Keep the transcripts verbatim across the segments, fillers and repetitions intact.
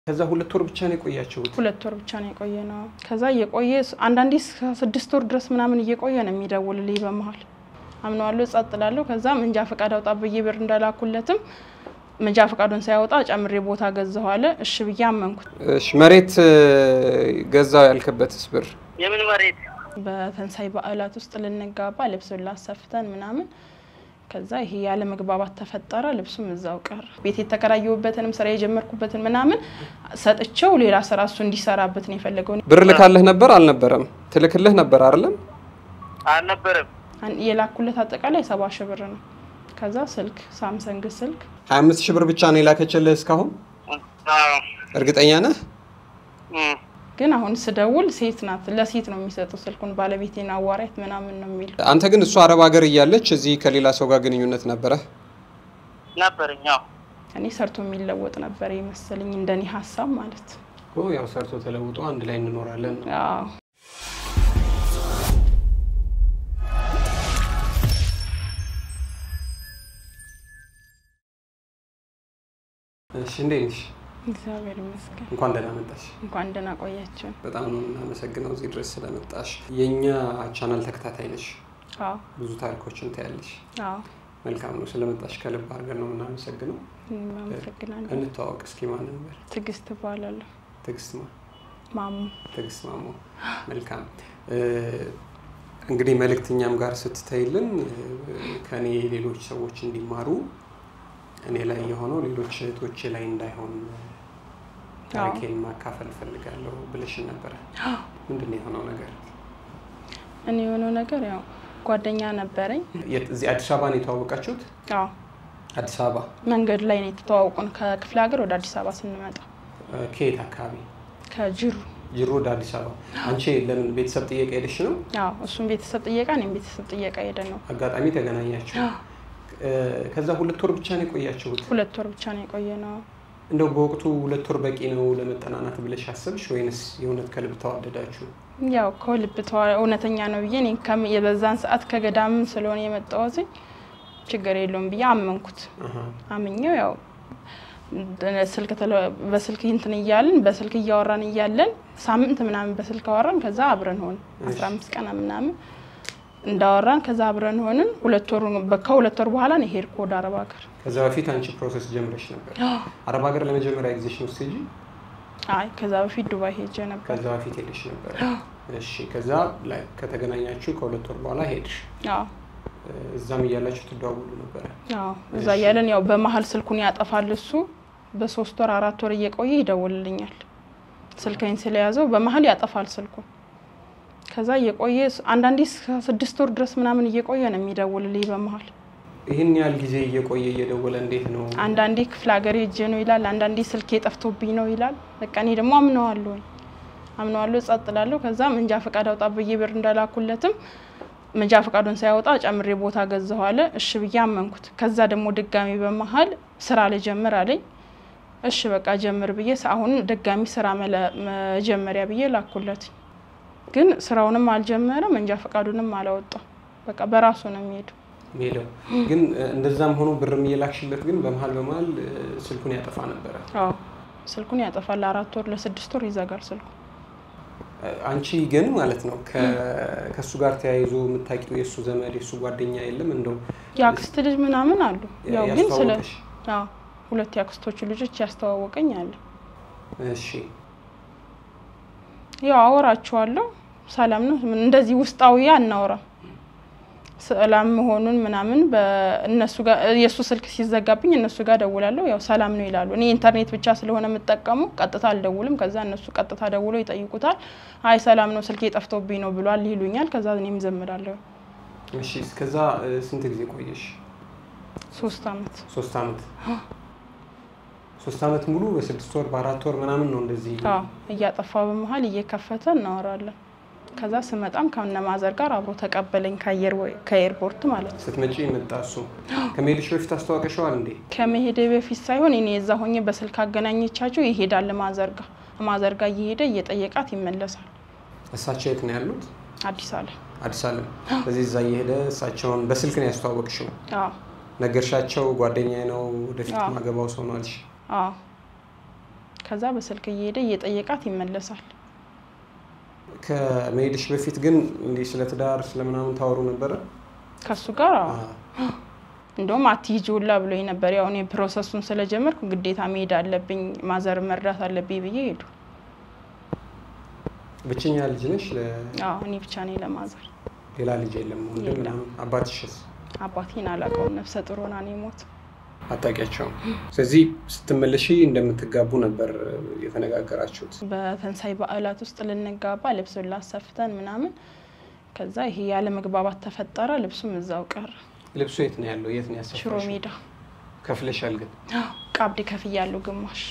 ከዛ ሁለት ወር ብቻ ነው የቆያችሁት ሁለት ወር ብቻ ነው የቆየነው ከዛ የቆየ አንዳንዴ ስድስት ወር ድረስ ምናምን እየቆየ ነው የሚደውልልኝ በመሃል አምናለሁ ጸጥላለሁ ከዛ መንጃ ፈቃድ አውጣ በየብር እንዳላኩለትም መንጃ ፈቃዱን ሳይወጣ ጨምሬ ቦታ ገዛው አለ እሺ ብዬ አመንኩት እሺ መሬት ገዛው ያልከበትስ ብር የምን መሬት በተንሳይ በዓላት ውስጥ ልንጋባ ልብሱን ላሰፍተን ምናምን ከዛ ይሄ ያለ መግባባት ተፈጠረ ልብሱም እዛው ቀረ ቤት የተከራየውበትንም ስራ የጀመርኩበትን ምናምን ሰጥቼው ሌላ ስራ እሱ እንዲሰራበት ነው የፈለገው ብር ልካለህ ነበር አልነበረም ትልክልህ ነበር አይደለም አልነበረም የላኩለት አጠቃላይ ሰባ ሺህ ብር ነው ከዛ ስልክ ሳምሰንግ ስልክ ሃያ አምስት ሺህ ብር ብቻ ነው የላከችልህ እስካሁን አዎ እርግጠኛ ነህ ግን አሁን ስደውል ሴት ናት ለሴት ነው የሚሰጠው ስልኩን ባለቤቴና አዋራይት ምናምን ነው የሚል አንተ ግን እሱ አረብ ሀገር እያለች እዚህ ከሌላ ሰው ጋር ግንኙነት ነበረ ነበርኛው እኔ ሰርቶ የሚለወጥ ነበር ይመስልኝ እንደኔ ሐሳብ ማለት ኦ ያው ሰርቶ ተለውጦ አንድ ላይ እንኖራለን አዎ እሺ እንዴት እግዚአብሔር ይመስገን እንኳን ደህና መጣሽ እንኳን ደህና ቆያችሁ በጣም ነው እናመሰግነው እዚህ ድረስ ስለመጣሽ የኛ ቻናል ተከታታይ ነሽ አዎ ብዙ ታሪኮችን ታያለሽ አዎ መልካም ነው ስለመጣሽ ከልብ አድርገን ነው እናመሰግነው እናመሰግናለን እንተዋወቅ እስኪ ማን ነበር ትግስት ባላለው ትግስት ማሙ ትግስት ማሙ መልካም እንግዲህ መልእክተኛም ጋር ስትተይልን ከኔ ሌሎች ሰዎች እንዲማሩ እኔ ላይ የሆነው ሌሎች እህቶች ላይ እንዳይሆን ታሪኬን ማካፈል ፈልጋለሁ ብለሽ ነበር ምንድነው የሆነው ነገር እኔ የሆነው ነገር ያው ጓደኛ ነበረኝ እዚህ አዲስ አበባ ነው የተዋወቃችሁት አዎ አዲስ አበባ መንገድ ላይ ነው የተዋወቁን ከክፍለ ሀገር ወደ አዲስ አበባ ስንመጣ ከየት አካባቢ ከጅሩ ጅሩ ወደ አዲስ አበባ አንቺ ለምን ቤተሰብ ጥየቃ ሄደሽ ነው አዎ እሱም ቤተሰብ ጥየቃ እኔም ቤተሰብ ጥየቃ ሄደ ነው አጋጣሚ ተገናኛችሁ ከዛ ሁለት ወር ብቻ ነው የቆያችሁት ሁለት ወር ብቻ ነው የቆየነው እንደው በወቅቱ ሁለት ወር በቂ ነው ለመጠናናት ብለሽ አሰብሽ ወይንስ የሆነት ከልብ ተዋደዳችሁ ያው ከልብ እውነተኛ ነው ብዬ እኔ ከም የበዛን ሰዓት ከገዳም ስለሆነ የመጣሁት ችግር የለውም ብዬ አመንኩት አመኘው ያው ስልክ በስልክ እንትን ይያልን በስልክ ይያወራን ይያለን ሳምንት ምናምን በስልክ አወራን ከዛ አብረን ሆነ አስራ አምስት ቀን ምናምን እንዳወራን ከዛ አብረን ሆነን ሁለት ወር በከሁለት ወር በኋላ ነው ሄድኩ ወደ አረብ ሀገር ከዛ በፊት አንቺ ፕሮሰስ ጀምረሽ ነበር አረብ ሀገር ለመጀመሪያ ጊዜሽ ነው ሲጂ አይ ከዛ በፊት ዱባይ ሄጄ ነበር ከዛ በፊት ሄደሽ ነበር እሺ ከዛ ላይ ከተገናኛችሁ ከሁለት ወር በኋላ ሄድሽ አዎ እዛም እያላችሁ ተደዋውሉ ነበር አዎ እዛ ያለን ያው በመሃል ስልኩን ያጠፋል እሱ በሶስት ወር አራት ወር እየቆየ ይደውልልኛል ስልኬን ስለያዘው በመሃል ያጠፋል ስልኩን ከዛ እየቆየ አንዳንዴ ስድስት ወር ድረስ ምናምን እየቆየ ነው የሚደውልልኝ በመሃል ይሄን ያህል ጊዜ እየቆየ እየደወለ እንዴት ነው አንዳንዴ ክፍለ ሀገር ሄጄ ነው ይላል አንዳንዴ ስልኬ ጠፍቶብኝ ነው ይላል በቃ እኔ ደግሞ አምነዋለሁ አምነዋለሁ ጸጥላለሁ ከዛ መንጃ ፈቃድ አውጣ በየብር እንዳላኩለትም መንጃ ፈቃዱን ሳይወጣ ጨምሬ ቦታ ገዛው አለ እሺ ብዬ አመንኩት ከዛ ደግሞ ድጋሚ በመሃል ስራ ለጀመር አለኝ እሺ በቃ ጀምር ብዬ አሁን ድጋሚ ስራ መጀመሪያ ብዬ ላኩለት ግን ስራውንም አልጀመረ መንጃ ፈቃዱንም አላወጣው በቃ በራሱ ነው የሚሄደው ሜለው ግን እንደዛም ሆኖ ብርም እየላክሽለት ግን በመሃል በመሃል ስልኩን ያጠፋ ነበር አዎ ስልኩን ያጠፋል አራት ወር ለስድስት ወር ይዘጋል ስልኩ አንቺ ግን ማለት ነው ከሱ ጋር ተያይዞ የምታቂው የሱ ዘመድ የሱ ጓደኛ የለም እንደው ያክስት ልጅ ምናምን አሉ ያው ግን ስለ አዎ ሁለት ያክስቶች ልጆች ያስተዋወቀኝ አለ እሺ ያው አወራቸዋለሁ ሰላም ነው እንደዚህ ውስጣዊ አናወራ ሰላም መሆኑን ምናምን በእነሱ ጋር የሱ ስልክ ሲዘጋብኝ እነሱ ጋር ደውላለሁ ያው ሰላም ነው ይላሉ እኔ ኢንተርኔት ብቻ ስለሆነ የምጠቀመው ቀጥታ አልደውልም ከዛ እነሱ ቀጥታ ደውሎ ይጠይቁታል አይ ሰላም ነው ስልኬ ጠፍቶብኝ ነው ብሏል ይሉኛል ከዛ እኔም ዘምራለሁ እሺ ከዛ ስንት ጊዜ ቆየሽ ሶስት አመት ሶስት አመት ሶስት አመት ሙሉ በስድስት ወር በአራት ወር ምናምን ነው እንደዚህ አዎ እያጠፋ በመሃል እየከፈተ እናወራለን ከዛ ስመጣም ከነማዘር ጋር አብሮ ተቀበለኝ ከአየር ከኤርፖርት ማለት ነው ስትመጪ መጣሱ ከመሄድሽ በፊት አስተዋቀሽዋል እንዴ ከመሄዴ በፊት ሳይሆን እኔ እዛ ሆኜ በስልክ አገናኘቻቸው ይሄዳል ማዘር ጋር ማዘር ጋር እየሄደ እየጠየቃት ይመለሳል እሳቸው የት ነው ያሉት አዲስ አለ አዲስ አለ በዚህ እዛ እየሄደ እሳቸውን በስልክ ነው ያስተዋወቅሽው አዎ ነገርሻቸው ጓደኛዬ ነው ወደፊት ማገባው ሰው ነው አልሽ አዎ ከዛ በስልክ እየሄደ እየጠየቃት ይመለሳል ከመሄድሽ በፊት ግን እንዴ ስለ ትዳር ስለምናምን ታወሩ ነበር ከሱ ጋር እንደውም አትይጁላ ብሎኝ ነበር ያው እኔ ፕሮሰሱን ስለጀመርኩ ግዴታ መሄድ አለብኝ ማዘር መርዳት አለብኝ ብዬ ሄዱ ብቸኛ ልጅ ነሽ አዎ እኔ ብቻ ነኝ ለማዘር ሌላ ልጅ የለም ወንድም አባትሽስ አባቴን አላውቀውም ነፍሰ ጡር ሆና ነው የሞተው አጣቂያቸው ስለዚህ ስትመለሺ እንደምትጋቡ ነበር የተነጋገራችሁት በተንሳይ በዓላት ውስጥ ልንጋባ ልብሱን ላሰፍተን ምናምን ከዛ ይሄ ያለ መግባባት ተፈጠረ ልብሱም እዛው ቀረ ልብሱ የት ነው ያለው የት ነው ያሰፈረው ሽሮ ሜዳ ከፍለሻል ግን ቃብዲ ከፍያለሁ ግማሽ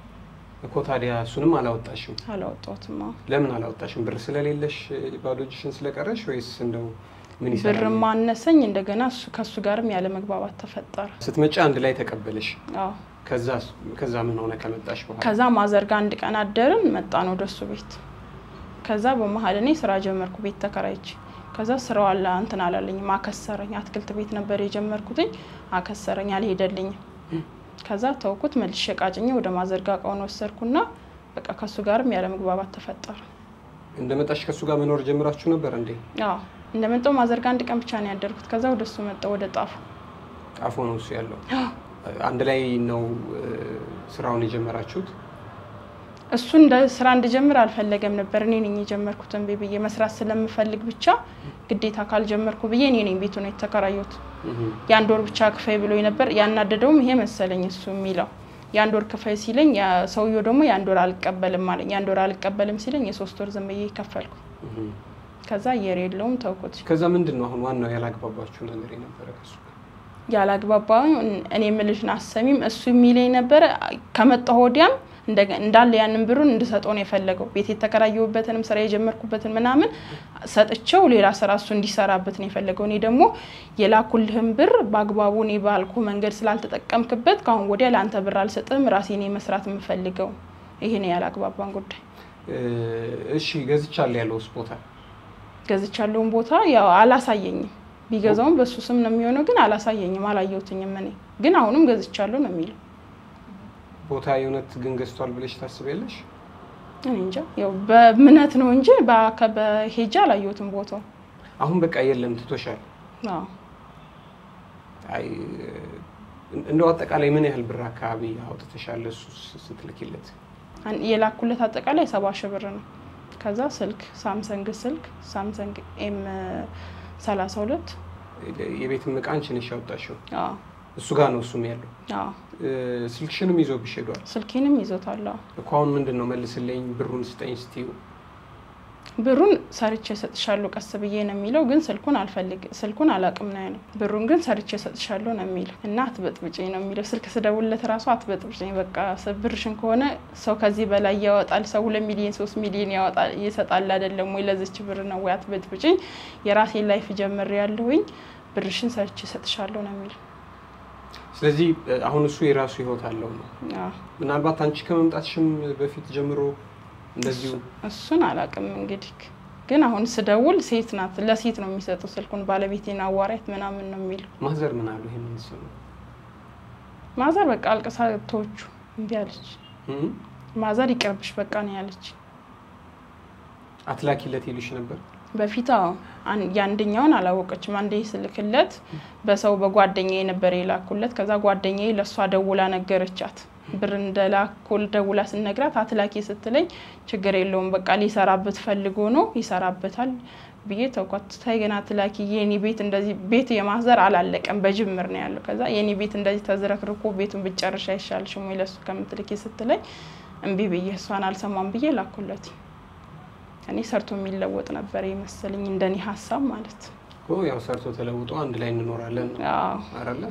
እኮ ታዲያ እሱንም አላወጣሽም አላወጣሁትም ለምን አላወጣሽም ብር ስለሌለሽ ባዶጅሽን ስለቀረሽ ወይስ እንደው ምን ይሰራል ብር ማነሰኝ እንደገና እሱ ከሱ ጋርም ያለ መግባባት ተፈጠረ ስትመጪ አንድ ላይ ተቀበለሽ አዎ ከዛ ከዛ ምን ሆነ ከመጣሽ በኋላ ከዛ ማዘር ጋር አንድ ቀን አደረን መጣን ወደሱ ቤት ከዛ በመሃል እኔ ስራ ጀመርኩ ቤት ተከራይቼ ከዛ ስራው አላ እንትን አላለኝ ማከሰረኝ አትክልት ቤት ነበር የጀመርኩትኝ አከሰረኝ አልሄደልኝ ከዛ ተውኩት መልሼ ቃጭኝ ወደ ማዘር ጋር ቃውን ወሰርኩና በቃ ከሱ ጋርም ያለ መግባባት ተፈጠረ እንደመጣሽ ከሱ ጋር መኖር ጀምራችሁ ነበር እንዴ አዎ እንደመጣው ማዘር ጋር አንድ ቀን ብቻ ነው ያደርኩት ከዛ ወደሱ መጣው ወደ ጣፉ ጣፉ ነው እሱ ያለው አንድ ላይ ነው ስራውን የጀመራችሁት እሱ እንደ ስራ እንደጀመር አልፈለገም ነበር እኔ ነኝ የጀመርኩትን ቤቢዬ መስራት ስለምፈልግ ብቻ ግዴታ ካልጀመርኩ ብዬ እኔ ነኝ ቤቱን የተከራዩት ያንድ ወር ብቻ ክፈይ ብሎኝ ነበር ያናደደውም ይሄ መሰለኝ እሱ የሚለው ያንድ ወር ክፈይ ሲለኝ ያ ሰውየው ደግሞ ያንድ ወር አልቀበልም ማለት ያንድ ወር አልቀበልም ሲለኝ የሶስት ወር ዘመዬ ይከፈልኩ ከዛ የሬለውም ተውኩት ከዛ ምንድነው አሁን ዋናው ያላግባባችሁ ነገር የነበረ ከሱ ያላግባባው እኔ ምልሽና አሰሚም እሱ የሚለኝ ነበር ከመጣሁ ወዲያም እንዳለ ያንን ብሩን እንድሰጠው ነው የፈለገው ቤት የተከራየውበትንም ስራ የጀመርኩበትን ምናምን ሰጥቼው ሌላ ስራ እሱ እንዲሰራበት ነው የፈለገው እኔ ደግሞ የላኩልህም ብር ባግባቡ ነው ባልኩ መንገድ ስላልተጠቀምክበት ካሁን ወዲያ ለአንተ ብር አልሰጥም ራሴ ነኝ መስራት የምፈልገው ይሄ ነው ያላግባባን ጉዳይ እሺ ገዝቻለሁ ያለው ስፖታ ገዝቻለሁ ቦታ ያው አላሳየኝም ቢገዛውም በሱ ስም ነው የሚሆነው ግን አላሳየኝም አላየሁትኝም እኔ ግን አሁንም ገዝቻለሁ ነው የሚለው ቦታ የሆነት ግን ገዝቷል ብለሽ ታስበያለሽ እኔ እንጃ ያው በእምነት ነው እንጂ በአከበ ሄጃ አላየሁትም ቦታው አሁን በቃ የለም ትቶሻል አዎ አይ እንደው አጠቃላይ ምን ያህል ብር አካባቢ አውጥተሻል እሱ ስትልኪለት የላኩለት አጠቃላይ ሰባ ሺህ ብር ነው ከዛ ስልክ ሳምሰንግ ስልክ ሳምሰንግ ኤም ሰላሳ ሁለት የቤት መቃንች ነሽ ያወጣሽው አዎ እሱ ጋር ነው እሱም ያለው አዎ ስልክሽንም ይዞብሽ ሄዷል ስልኬንም ይዞታል አዎ እኮ አሁን ምንድነው መልስልኝ ብሩን ስጠኝ ስቲው ብሩን ሰርቼ ሰጥሻለሁ ቀስ ብዬ ነው የሚለው ግን ስልኩን አልፈልግ ስልኩን አላቅም ነው ያለው ብሩን ግን ሰርቼ ሰጥሻለሁ ነው የሚለው እና አትበጥብጪኝ ነው የሚለው ስልክ ስደውልለት ራሱ አትበጥብጪኝ በቃ ብርሽን ከሆነ ሰው ከዚህ በላይ ያወጣል ሰው ሁለት ሚሊዮን ሶስት ሚሊዮን ያወጣል ይሰጣል አይደለም ወይ ለዚች ብር ነው ወይ አትበጥብጪኝ የራሴ ላይፍ ጀምር ያለሁኝ ብርሽን ሰርቼ ሰጥሻለሁ ነው የሚለው ስለዚህ አሁን እሱ የራሱ ህይወት አለው ነው አዎ ምናልባት አንቺ ከመምጣትሽም በፊት ጀምሮ እንደዚሁ እሱን አላቅም እንግዲህ ግን አሁን ስደውል ሴት ናት ለሴት ነው የሚሰጠው ስልኩን ባለቤቴና አዋራይት ምናምን ነው የሚለው ማዘር ምን አሉ ይሄንን ሰው ማዘር በቃ አልቀሳቶቹ እንዴ አለች ማዘር ይቀርብሽ በቃ ነው ያለች አትላኪለት ይልሽ ነበር በፊታው ያንደኛውን አላወቀችም አንዴ ስልክለት በሰው በጓደኛዬ ነበር የላኩለት ከዛ ጓደኛዬ ለሷ ደውላ ነገረቻት ብር እንደላኩል ደውላ ስነግራት አትላኪ ስትለኝ ችግር የለውም በቃ ሊሰራበት ፈልጎ ነው ይሰራበታል ብዬ ተውኳት ታይገና አትላኪ የኔ ቤት እንደዚህ ቤት የማዘር አላለቀም በጅምር ነው ያለው ከዛ የኔ ቤት እንደዚህ ተዝረክርኮ ቤቱን ብጨርሻ ይሻልሽም ወይ ለሱ ከምትልኪ ስትለኝ እንቢ ብዬ እሷን አልሰማም ብዬ ላኩለት እኔ ሰርቶ የሚለወጥ ነበር ይመስልኝ እንደኔ ሐሳብ ማለት ኦ ያው ሰርቶ ተለውጦ አንድ ላይ እንኖራለን አዎ አረለ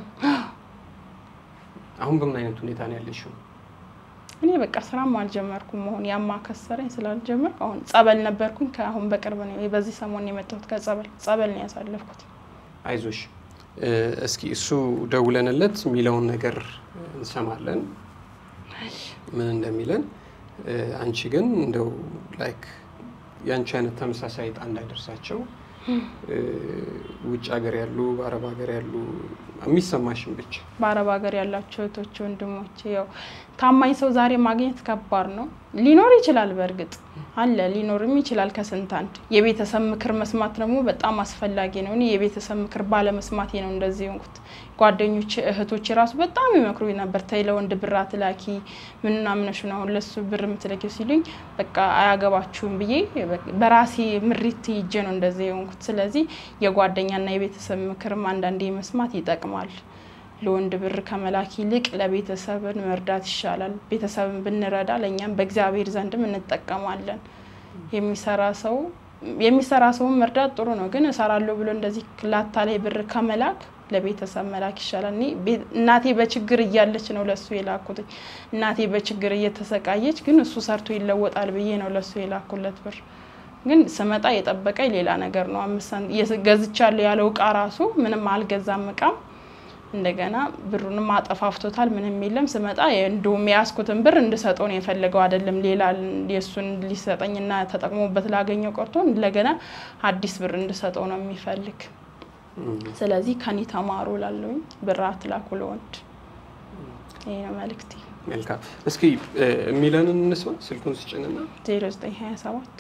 አሁን በምን አይነት ሁኔታ ነው ያለሽው እኔ በቃ ስራም አልጀመርኩም መሆን ያማከሰረኝ ስላልጀመርኩ አሁን ጸበል ነበርኩኝ ከአሁን በቅርብ ነው በዚህ ሰሞን የመጣሁት ከጸበል ጸበል ነው ያሳለፍኩት አይዞሽ እስኪ እሱ ደውለንለት የሚለውን ነገር እንሰማለን ምን እንደሚለን አንቺ ግን እንደው ላይክ ያንቺ አይነት ተመሳሳይ ጣ እንዳይደርሳቸው ውጭ ሀገር ያሉ በአረብ ሀገር ያሉ የሚሰማሽን ብቻ በአረብ ሀገር ያላችሁ እህቶች ወንድሞች ያው ታማኝ ሰው ዛሬ ማግኘት ከባድ ነው ሊኖር ይችላል በርግጥ አለ ሊኖርም ይችላል ከስንት አንድ የቤተሰብ ምክር መስማት ደግሞ በጣም አስፈላጊ ነው እኔ የቤተሰብ ምክር ባለ መስማቴ ነው እንደዚህ ሆንኩት ጓደኞች እህቶች ራሱ በጣም ይመክሩኝ ነበር ተይለ ወንድ ብራት ላኪ ምንና ምንሽ ነው ለሱ ብር ምትለኪው ሲሉኝ በቃ አያገባችሁም ብዬ በራሴ ምሪት ይጀ ነው እንደዚህ ሆንኩት ስለዚህ የጓደኛና የቤተሰብ ምክርም አንዳንዴ መስማት ይጠቅማል ለወንድ ብር ከመላኪ ልቅ ለቤተሰብን መርዳት ይሻላል ቤተሰብን ብንረዳ ለኛም በእግዚአብሔር ዘንድም እንጠቀማለን የሚሰራ ሰው የሚሰራ ሰው መርዳት ጥሩ ነው ግን እሰራለሁ ብሎ እንደዚህ ክላታ ላይ ብር ከመላክ ለቤተሰብ መላክ ይሻላል እኔ እናቴ በችግር እያለች ነው ለሱ የላኩት እናቴ በችግር እየተሰቃየች ግን እሱ ሰርቶ ይለወጣል ብዬ ነው ለሱ የላኩለት ብር ግን ስመጣ የጠበቀኝ ሌላ ነገር ነው አምስት ገዝቻለሁ ያለው ቃ ራሱ ምንም አልገዛም ቃ እንደገና ብሩንም አጠፋፍቶታል ምንም የለም ስመጣ እንደውም ያስኩትን ብር እንድሰጠው ነው የፈለገው አይደለም ሌላ የሱን ሊሰጠኝና ተጠቅሞበት ላገኘው ቀርቶ እንደገና አዲስ ብር እንድሰጠው ነው የሚፈልግ ስለዚህ ከኒ ተማሩ ላልኩኝ ብራት ላኩል ወንድ ይሄ ነው መልክቲ መልካም እስኪ ሚላንን እንስማ ስልኩን ስጭንና ዜሮ ዘጠኝ ሃያ ሰባት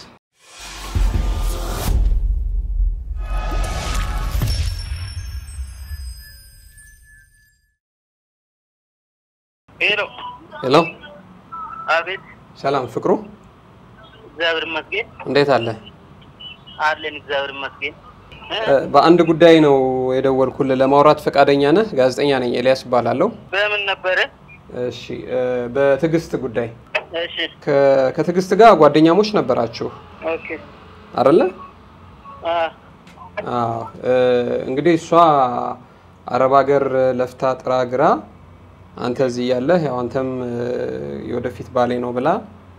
ሄሎ ሄሎ አቤት ሰላም ፍቅሩ እግዚአብሔር ይመስገን እንዴት አለ አለን እግዚአብሔር ይመስገን በአንድ ጉዳይ ነው የደወልኩልህ ለማውራት ፈቃደኛ ነህ ጋዜጠኛ ነኝ ኤልያስ እባላለሁ በምን ነበር እሺ በትግስት ጉዳይ እሺ ከትግስት ጋር ጓደኛሞች ነበራችሁ ኦኬ አይደለ አ አዎ እንግዲህ እሷ አረብ ሀገር ለፍታ ጥራ ግራ አንተ እዚህ ያለህ ያው አንተም የወደፊት ባሌ ነው ብላ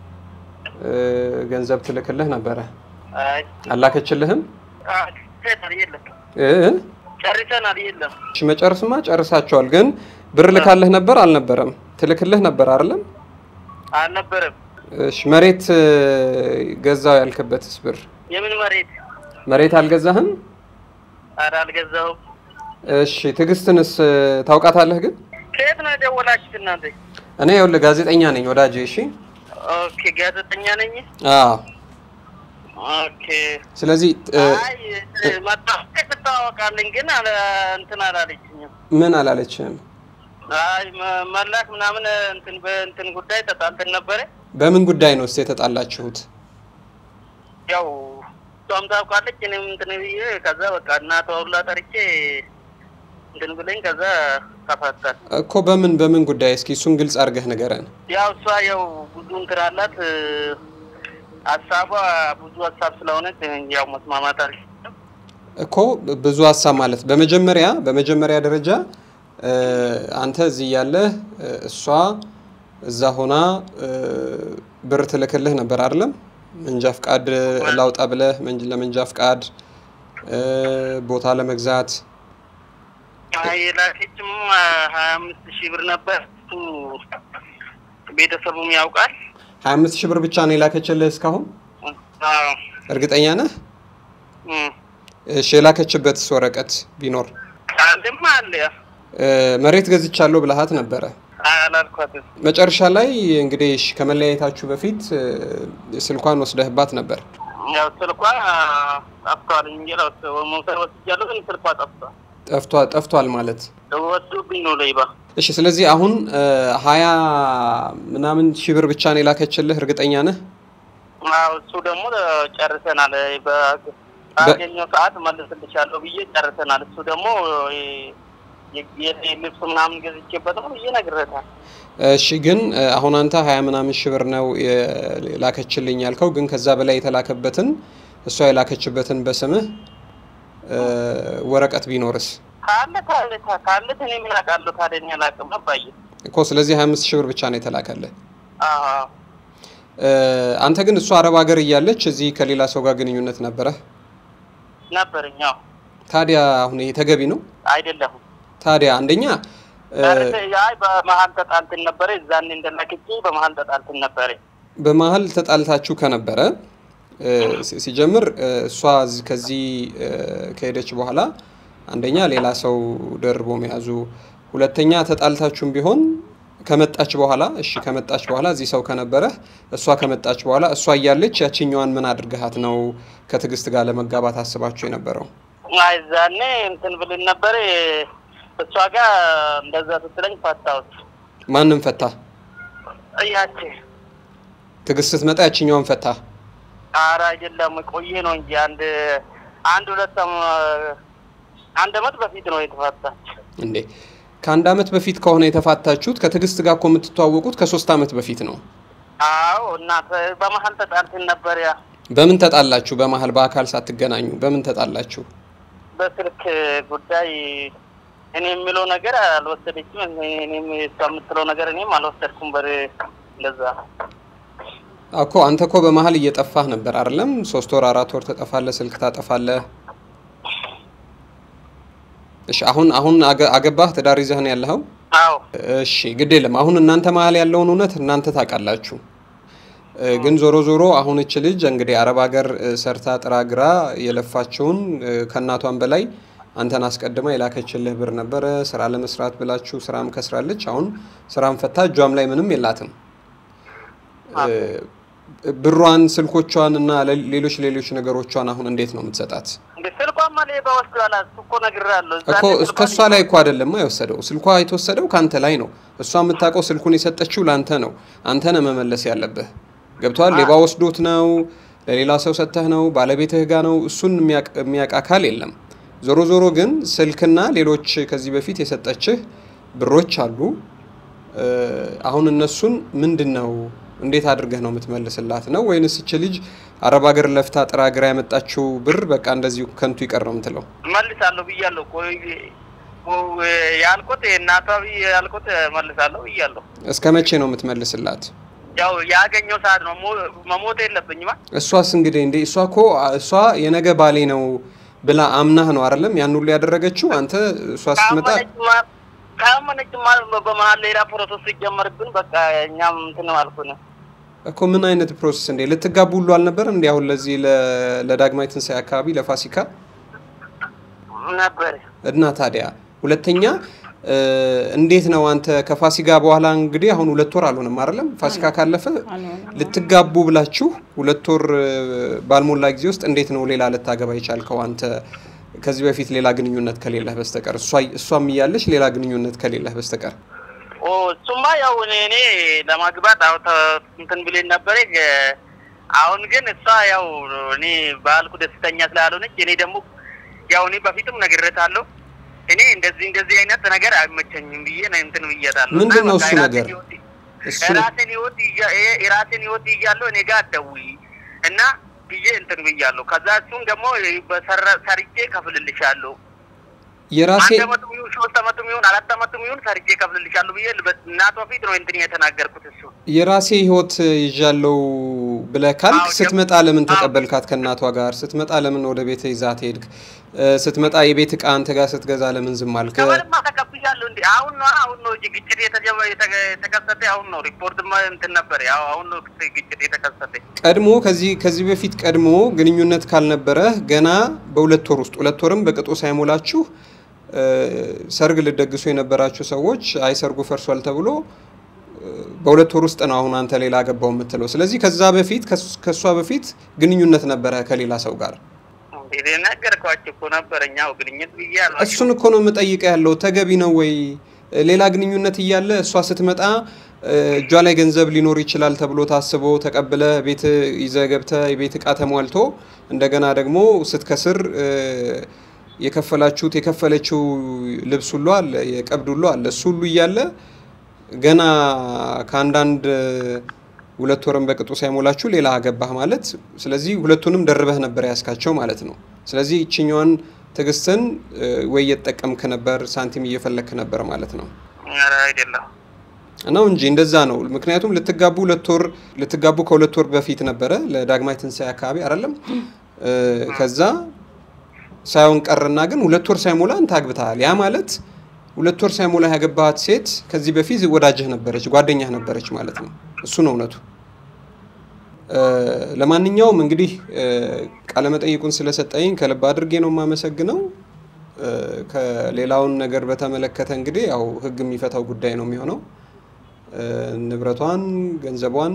ገንዘብ ትልክልህ ነበር አይ አላከችልህም አይ የለም እ ጨርሰናል የለም እሺ መጨረስማ ጨርሳቸዋል ግን ብር ልካለህ ነበር አልነበረም ትልክልህ ነበር አይደለም አልነበረም እሺ መሬት ገዛው ያልከበትስ ብር የምን መሬት መሬት አልገዛህም አረ አልገዛው እሺ ትግስትንስ ታውቃታለህ ግን ከየት ነው ደወላችሁት እናንተ እኔ ይኸውልህ ጋዜጠኛ ነኝ ወዳጄ እሺ ኦኬ ጋዜጠኛ ነኝ አዎ ኦኬ ስለዚህ አይ ማጣቀቅ ተታወቃለኝ ግን አለ እንትን አላለችኝም ምን አላለችም አይ መላክ ምናምን እንትን በእንትን ጉዳይ ተጣልተን ነበር በምን ጉዳይ ነው እስቲ ተጣላችሁት ያው ቶም ታውቃለች እኔም እንትን ብዬ ከዛ በቃ እናቷ ሁላ ጠርቼ እንትን ብለኝ ከዛ ተፋታን እኮ በምን በምን ጉዳይ እስኪ እሱን ግልጽ አድርገህ ንገረን ያው እሷ ያው ብዙ እንትን አላት ሐሳቧ ብዙ ሐሳብ ስለሆነ ያው መስማማት አልችልም እኮ ብዙ ሐሳብ ማለት በመጀመሪያ በመጀመሪያ ደረጃ አንተ እዚህ ያለ እሷ እዛ ሆና ብር ትልክልህ ነበር አይደለም መንጃ ፍቃድ ላውጣ ብለህ መንጅ ለመንጃ ፍቃድ ቦታ ለመግዛት አይ ላኪችም ሃያ አምስት ሺህ ብር ነበር ቤተሰቡም ያውቃል ሃያ አምስት ሺህ ብር ብቻ ነው የላከችልህ እስካሁን አዎ እርግጠኛ ነህ እም እሺ የላከችበትስ ወረቀት ቢኖር አንተም አለ መሬት ገዝቻለሁ ብለሃት ነበር አላልኳትም መጨረሻ ላይ እንግዲህ እሺ ከመለያየታችሁ በፊት ስልኳን ወስደህባት ነበር ያው ስልኳ ጠፍቷል እንጂ ነው ሞተር ወስጃለሁ ግን ስልኳ ጠፍቷል ጠፍቷል ጠፍቷል ማለት ወስዱብኝ ነው ለይባ እሺ ስለዚህ አሁን ሃያ ምናምን ሺህ ብር ብቻ ነው የላከችልህ እርግጠኛ ነህ አው እሱ ደግሞ ጨርሰናል በአገኘው ሰዓት መልስልሻለሁ ብዬ ጨርሰናል እሱ ደግሞ የልብስ ምናምን ገዝቼበት ነው ይነግረታል እሺ ግን አሁን አንተ ሃያ ምናምን ሺህ ብር ነው የላከችልኝ ያልከው ግን ከዛ በላይ የተላከበትን እሷ የላከችበትን በስምህ ወረቀት ቢኖርስ ካለ ካለ ካለ እኔ ምን አውቃለሁ ታደኛ ላቀም አባዬ እኮ ስለዚህ ሃያ አምስት ሺህ ብር ብቻ ነው የተላከልህ አዎ አንተ ግን እሷ አረብ ሀገር እያለች እዚህ ከሌላ ሰው ጋር ግንኙነት ነበረ ነበርኛው ታዲያ አሁን ይሄ ተገቢ ነው አይደለም ታዲያ አንደኛ አይ በመሃል ተጣልተን ነበር እዛን እንደላከች በመሃል ተጣልተን ነበር በመሃል ተጣልታችሁ ከነበረ ሲጀምር እሷ ከዚህ ከሄደች በኋላ አንደኛ ሌላ ሰው ደርቦ መያዙ ሁለተኛ ተጣልታችሁም ቢሆን ከመጣች በኋላ እሺ ከመጣች በኋላ እዚህ ሰው ከነበረ እሷ ከመጣች በኋላ እሷ እያለች ያቺኛዋን ምን አድርገሃት ነው ከትግስት ጋር ለመጋባት አስባችሁ የነበረው? አይዛኔ እንትን ብልን ነበር እሷ ጋር እንደዛ ስትለኝ ፈታሁት። ማንንም ፈታ? ያቺ ትግስት ስትመጣ ያቺኛዋን ፈታ? ኧረ አይደለም ቆየ ነው እንጂ አንድ አንድ ሁለት አንድ አመት በፊት ነው የተፋታች። እንዴ ከአንድ አመት በፊት ከሆነ የተፋታችሁት ከትግስት ጋር እኮ የምትተዋወቁት ከሶስት አመት በፊት ነው። አዎ እና በመሃል ተጣልተን ነበር። ያ በምን ተጣላችሁ? በመሃል በአካል ሳትገናኙ በምን ተጣላችሁ? በስልክ ጉዳይ እኔ የምለው ነገር አልወሰደችም እኔም የምትለው ነገር እኔም አልወሰድኩም በር እንደዛ እኮ አንተ እኮ በመሃል እየጠፋህ ነበር አይደለም? ሶስት ወር አራት ወር ተጠፋለህ ስልክ ታጠፋለህ። እሺ አሁን አሁን አገባህ ትዳር ይዘህ ነው ያለኸው? አዎ እሺ ግድ የለም አሁን እናንተ መሃል ያለውን እውነት እናንተ ታውቃላችሁ። ግን ዞሮ ዞሮ አሁን እቺ ልጅ እንግዲህ አረብ ሀገር ሰርታ ጥራግራ የለፋችውን ከናቷን በላይ አንተን አስቀድማ የላከችልህ ብር ነበር ስራ ለመስራት ብላችሁ ስራም ከስራለች አሁን ስራም ፈታ እጇም ላይ ምንም የላትም። ብሯን ስልኮቿን እና ሌሎች ሌሎች ነገሮቿን አሁን እንዴት ነው የምትሰጣት? ስልኳን ማለት በወስዷላ እኮ ነግራለሁ እኮ እስከሷ ላይ እኮ አይደለም አይወሰደው ስልኳ የተወሰደው ካንተ ላይ ነው። እሷ የምታውቀው ስልኩን የሰጠችው ላንተ ነው። አንተ ነህ መመለስ ያለብህ። ገብቷል? ሌባ ወስዶት ነው ለሌላ ሰው ሰጥተህ ነው ባለቤትህ ጋር ነው እሱን የሚያውቅ አካል የለም። ዞሮ ዞሮ ግን ስልክና ሌሎች ከዚህ በፊት የሰጠችህ ብሮች አሉ። አሁን እነሱን ምንድነው እንዴት አድርገህ ነው የምትመልስላት ነው ወይንስ እቺ ልጅ አረብ ሀገር ለፍታ ጥራግራ ያመጣችው ብር በቃ እንደዚህ ከንቱ ይቀር ነው የምትለው? መልሳለሁ ብያለሁ እኮ ያልኩት እናቷ ያልኩት መልሳለሁ ብያለሁ። እስከ መቼ ነው የምትመልስላት? ያው ያገኘው ሰዓት ነው መሞት የለብኝማ። እሷስ እንግዲህ እንዴ እሷ እኮ እሷ የነገ ባሌ ነው ብላ አምናህ ነው አይደለም ያን ሁሉ ያደረገችው? አንተ እሷ ስትመጣ ካመነችማ በመሃል ሌላ ፕሮሰስ ይጀመርብን በቃ እኛም እንትን አልኩኝ እኮ። ምን አይነት ፕሮሰስ እንዴ? ልትጋቡ ሁሉ አልነበር እንዴ? አሁን ለዚህ ለዳግማይ ትንሳኤ አካባቢ ለፋሲካ ነበር እና ታዲያ ሁለተኛ እንዴት ነው አንተ ከፋሲካ በኋላ እንግዲህ አሁን ሁለት ወር አልሆነም አይደለም? ፋሲካ ካለፈ ልትጋቡ ብላችሁ ሁለት ወር ባልሞላ ጊዜ ውስጥ እንዴት ነው ሌላ ልታገባ ይቻልከው አንተ ከዚህ በፊት ሌላ ግንኙነት ከሌለህ በስተቀር? እሷ እሷም ይያለሽ ሌላ ግንኙነት ከሌለህ በስተቀር? ኦ እሱማ ያው እኔ ለማግባት አው እንትን ብለን ነበር። አሁን ግን እሷ ያው እኔ ባልኩ ደስተኛ ስላልሆነች እኔ ደግሞ ያው እኔ በፊትም ነግሬታለሁ እኔ እንደዚህ እንደዚህ አይነት ነገር አይመቸኝም ብዬ ነው እንትን ብያታለሁ። ምንድነው እሱ ነገር? እሱ ራሴን ይወጥ ራሴን ይወጥ ይያለው እኔ ጋር ደውይ እና ብዬ እንትን ብያለሁ። ከዛ እሱም ደግሞ በሰርቼ ከፍልልሻለሁ የራሴ አንተመቱም ይሁን ሶስተመቱም ይሁን አራተመቱም ይሁን ሰርቼ ከፍልልሻለሁ ብዬ እናቷ ፊት ነው እንትን የተናገርኩት። እሱ የራሴ ህይወት ይዣለው ብለካል። ስትመጣ ለምን ተቀበልካት? ከናቷ ጋር ስትመጣ ለምን ወደ ቤት ይዛት ሄድክ? ስትመጣ የቤት ዕቃ አንተ ጋር ስትገዛ ለምን ዝም አልከ? ከወልማ ተቀብያለሁ እንዴ? አሁን ነው አሁን ነው ግጭት የተከሰተ አሁን ነው ሪፖርት እንትን ነበር ያው አሁን ነው ግጭት የተከሰተ። ቀድሞ ከዚህ ከዚህ በፊት ቀድሞ ግንኙነት ካልነበረ ገና በሁለት ወር ውስጥ ሁለት ወርም በቅጦ ሳይሞላችሁ ሰርግ ልደግሱ የነበራችሁ ሰዎች አይ ሰርጉ ፈርሷል ተብሎ በሁለት ወር ውስጥ ነው አሁን አንተ ሌላ አገባው የምትለው። ስለዚህ ከዛ በፊት ከሷ በፊት ግንኙነት ነበረ ከሌላ ሰው ጋር? እንዴ ነገርኳችሁ እኮ ነበርኛው ግንኙነት ብያለሁ። እሱን እኮ ነው የምጠይቀው ያለው ተገቢ ነው ወይ? ሌላ ግንኙነት እያለ እሷ ስትመጣ እጇ ላይ ገንዘብ ሊኖር ይችላል ተብሎ ታስቦ ተቀበለ ቤት ይዘገብተ የቤት ዕቃ ተሟልቶ እንደገና ደግሞ ስትከስር የከፈላችሁት የከፈለችው ልብስ ሁሉ አለ የቀብድ ሁሉ አለ እሱ ሁሉ እያለ ገና ካንዳንድ ሁለት ወርም በቅጡ ሳይሞላችሁ ሌላ አገባህ ማለት ስለዚህ ሁለቱንም ደርበህ ነበር ያስካቸው ማለት ነው። ስለዚህ እቺኛዋን ትግስትን ወይ እየተጠቀምክ ነበር ሳንቲም እየፈለክ ነበር ማለት ነው። አረ አይደለም ነው እንጂ እንደዛ ነው። ምክንያቱም ልትጋቡ ሁለት ወር ልትጋቡ ከሁለት ወር በፊት ነበረ ለዳግማይ ትንሳኤ አካባቢ አይደለም? ከዛ ሳይሆን ቀርና ግን ሁለት ወር ሳይሞላ አንተ አግብተሃል። ያ ማለት ሁለት ወር ሳይሞላ ያገባሃት ሴት ከዚህ በፊት ወዳጅህ ነበረች ጓደኛህ ነበረች ማለት ነው። እሱ ነው እውነቱ ለማንኛውም እንግዲህ ቃለ መጠይቁን ስለሰጠኝ ከልብ አድርጌ ነው ማመሰግነው ከሌላውን ነገር በተመለከተ እንግዲህ ያው ህግ የሚፈታው ጉዳይ ነው የሚሆነው ንብረቷን ገንዘቧን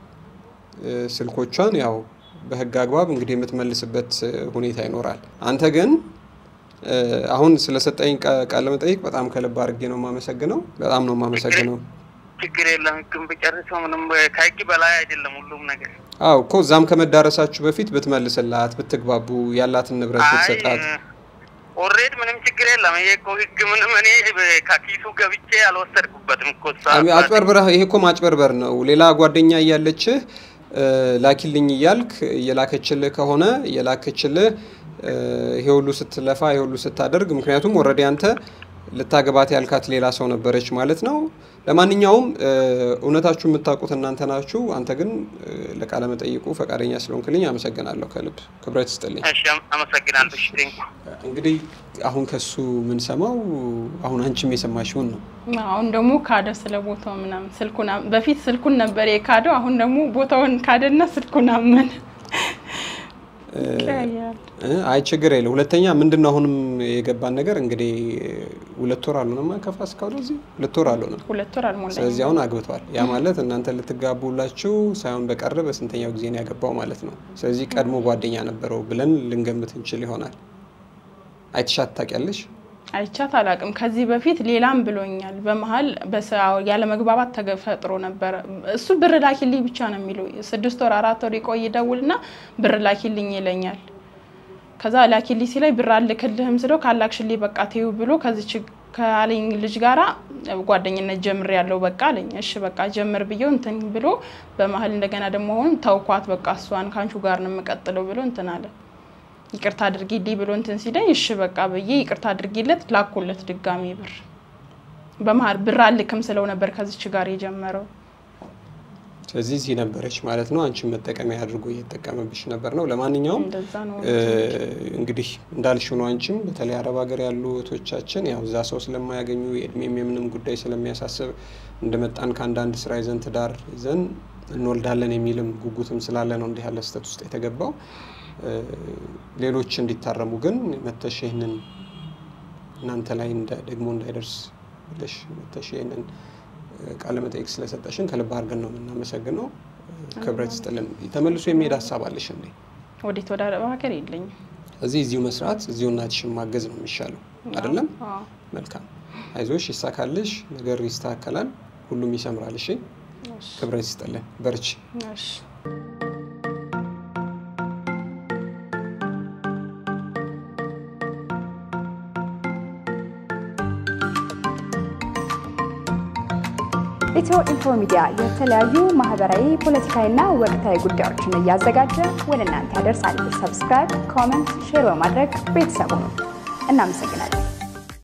ስልኮቿን ያው በህግ አግባብ እንግዲህ የምትመልስበት ሁኔታ ይኖራል አንተ ግን አሁን ስለሰጠኝ ቃለ መጠይቅ በጣም ከልብ አድርጌ ነው ማመሰግነው በጣም ነው ማመሰግነው ችግር የለም ህግም በጨርሰው ምንም ካይቂ በላይ አይደለም ሁሉም ነገር አው እኮ ዛም ከመዳረሳችሁ በፊት ብትመልስላት ብትግባቡ ያላትን ንብረት ብትሰጣት ኦሬዲ ምንም ችግር የለም ይሄ እኮ ህግ ምንም እኔ ካኪሱ ገብቼ አልወሰድኩበትም እኮ አጭበርብራ ይሄ እኮ ማጭበርበር ነው ሌላ ጓደኛ ያያለች ላኪልኝ ይያልክ የላከችልህ ከሆነ የላከችልህ ይሄ ሁሉ ስትለፋ ይሄ ሁሉ ስታደርግ ምክንያቱም ኦሬዲ አንተ ልታገባት ያልካት ሌላ ሰው ነበረች ማለት ነው ለማንኛውም እውነታችሁ የምታውቁት እናንተ ናችሁ አንተ ግን ለቃለ መጠይቁ ፈቃደኛ ስለሆንክልኝ አመሰግናለሁ ከልብ ክብረት ይስጥልኝ እሺ አመሰግናለሁ እሺ ቴንኩ እንግዲህ አሁን ከሱ ምን ሰማው አሁን አንቺም የሰማሽው ነው አሁን ደግሞ ካደ ስለቦታው ምናምን ስልኩን በፊት ስልኩን ነበር የካደው አሁን ደግሞ ቦታውን ካደና ስልኩን አመን አይ ችግር የለ ሁለተኛ ምንድነው አሁንም የገባን ነገር እንግዲህ ሁለት ወር አሉንማ ከፋስካው ለዚህ ሁለት ወር አሉን ሁለት ወር አልሞላኝ ስለዚህ አሁን አግብቷል ያ ማለት እናንተ ልትጋቡላችሁ ሳይሆን በቀረበ ስንተኛው ጊዜ ነው ያገባው ማለት ነው ስለዚህ ቀድሞ ጓደኛ ነበረው ብለን ልንገምት እንችል ይሆናል አይተሻት ታውቂያለሽ አይቻት አላቅም ከዚህ በፊት ሌላም ብሎኛል በመሃል በሰው ያለ መግባባት ተፈጥሮ ነበር እሱ ብር ላኪልኝ ብቻ ነው የሚለው ስድስት ወር አራት ወር ይቆይ ይደውልና ብር ላኪልኝ ይለኛል ከዛ ላኪልኝ ሲላይ ብር አልከልህም ስለው ካላክሽልኝ በቃ ተይው ብሎ ከዚህ ካለኝ ልጅ ጋራ ጓደኝነት ጀምር ያለው በቃ አለኝ እሺ በቃ ጀምር ብየው እንትን ብሎ በመሃል እንደገና ደግሞ ሆን ተውኳት በቃ እሷን ካንቹ ጋር ነው መቀጠለው ብሎ እንትን አለ ይቅርታ አድርጊልኝ ብሎ እንትን ሲለኝ እሺ በቃ በየ ይቅርታ አድርጊለት ላኩለት ድጋሚ ብር በመሃል ብር አልከም ስለው ነበር ከዚች ጋር የጀመረው ስለዚህ እዚህ ነበረች ማለት ነው አንቺ መጠቀሚያ አድርጎ እየተጠቀመብሽ ነበር ነው ለማንኛውም እንግዲህ እንዳልሽው ነው አንቺም በተለይ አረብ ሀገር ያሉ እህቶቻችን ያው እዛ ሰው ስለማያገኙ የእድሜም የምንም ጉዳይ ስለሚያሳስብ እንደመጣን ካንዳንድ ስራ ይዘን ትዳር ይዘን እንወልዳለን የሚልም ጉጉትም ስላለ ነው እንዲህ ያለ ስህተት ውስጥ የተገባው ሌሎች እንዲታረሙ ግን መተሽህንን እናንተ ላይ እንደ ደግሞ እንዳይደርስ ብለሽ መተሽህንን ቃለ መጠይቅ ስለሰጠሽን ከልብ አድርገን ነው እናመሰግነው ክብረት ይስጥልን ተመልሶ የሚሄድ ሐሳብ አለሽ እንዴ ወዴት ወደ አረብ ሀገር የለኝ እዚህ እዚሁ መስራት እዚሁ እናትሽን ማገዝ ነው የሚሻለው አይደለም መልካም አይዞሽ ይሳካልሽ ነገር ይስተካከላል ሁሉም ይሰምራል እሺ ክብረት ይስጥልን በርቺ እሺ EthioInfo Media የተለያዩ ማህበራዊ ፖለቲካዊና ወቅታዊ ጉዳዮችን ያዘጋጀ ወደ እናንተ ያደርሳል ሰብስክራይብ ኮሜንት ሼር በማድረግ ቤተሰቡን እናመሰግናለን